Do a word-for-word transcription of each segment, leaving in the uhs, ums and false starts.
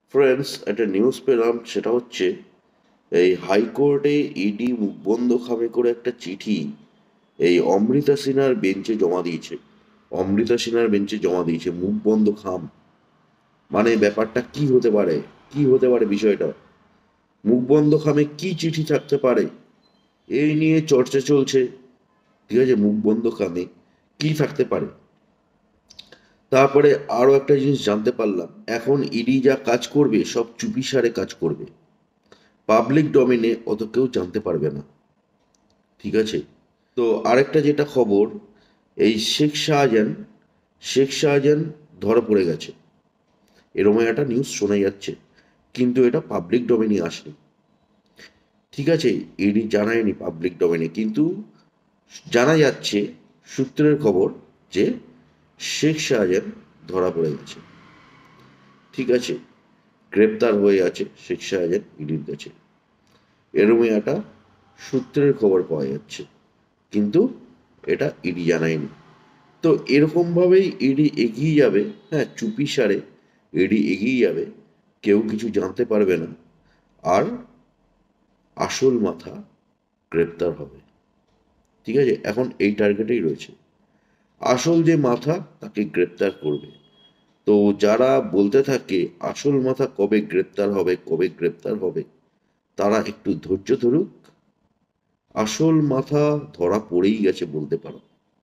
Friends, একটা news পেলাম, সেটা হচ্ছে এই হাইকোর্টে ইডি মুখবন্ধ খামে করে একটা চিঠি এই অমৃতা সিনহার বেঞ্চে জমা দিয়েছে। অমৃতা সিনহার বেঞ্চে জমা দিয়েছে মুখবন্ধ খাম। মানে ব্যাপারটা কি হতে পারে? কি হতে পারে বিষয়টা? মুখবন্ধ খামে কি চিঠি থাকতে পারে, এই নিয়ে চর্চা চলছে। ঠিক আছে, মুখবন্ধ খামে কি থাকতে পারে? তারপরে আরো একটা জিনিস জানতে পারলাম, এখন ইডি যা কাজ করবে সব চুপিসারে কাজ করবে, পাবলিক ডোমেনে অত কেউ জানতে পারবে না। ঠিক আছে। তো আরেকটা যেটা খবর, এই শেখ শাহজাহান শেখ শাহজাহান ধরা পড়ে গেছে, এরকম একটা নিউজ শোনা যাচ্ছে, কিন্তু এটা পাবলিক ডোমেনে আসেনি। ঠিক আছে, ইডি জানায়নি পাবলিক ডোমেনে, কিন্তু জানা যাচ্ছে, সূত্রের খবর, যে শেখ শাহজাহান ধরা পড়ে গেছে। ঠিক আছে, গ্রেপ্তার হয়ে আছে শেখ শাহজাহান ইডির কাছে, এরকম একটা সূত্রের খবর পাওয়া যাচ্ছে, কিন্তু এটা ইডি জানায়নি। তো এরকমভাবেই ইডি এগিয়ে যাবে। হ্যাঁ, চুপি সারে ইডি এগিয়ে যাবে, কেউ কিছু জানতে পারবে না, আর আসল মাথা গ্রেপ্তার হবে। ঠিক আছে, এখন এই টার্গেটেই রয়েছে, আসল যে মাথা তাকে গ্রেপ্তার করবে। তো যারা বলতে থাকে আসল মাথা কবে গ্রেপ্তার হবে, কবে গ্রেপ্তার হবে, তারা একটু ধৈর্য ধরুক। আসল মাথা ধরা পড়েই গেছে বলতে পারো,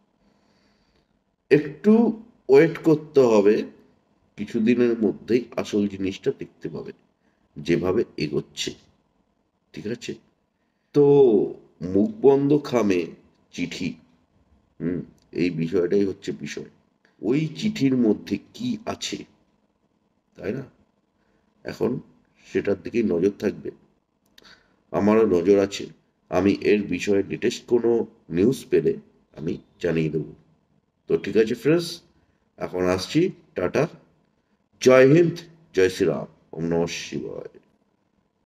একটু ওয়েট করতে হবে। কিছুদিনের মধ্যেই আসল জিনিসটা দেখতে পাবে, যেভাবে এগোচ্ছে। ঠিক আছে। তো মুখবন্ধ খামে চিঠি, হুম, এই বিষয়টাই হচ্ছে বিষয়। ওই চিঠির মধ্যে কি আছে, তাই না? এখন সেটার দিকেই নজর থাকবে, আমারও নজর আছে। আমি এর বিষয়ে লেটেস্ট কোনো নিউজ পেলে আমি জানিয়ে দেবো। তো ঠিক আছে ফ্রেন্ডস, এখন আসছি। টাটা। জয় হিন্দ, জয় শ্রীরাম, ওম নমঃ শিবায়।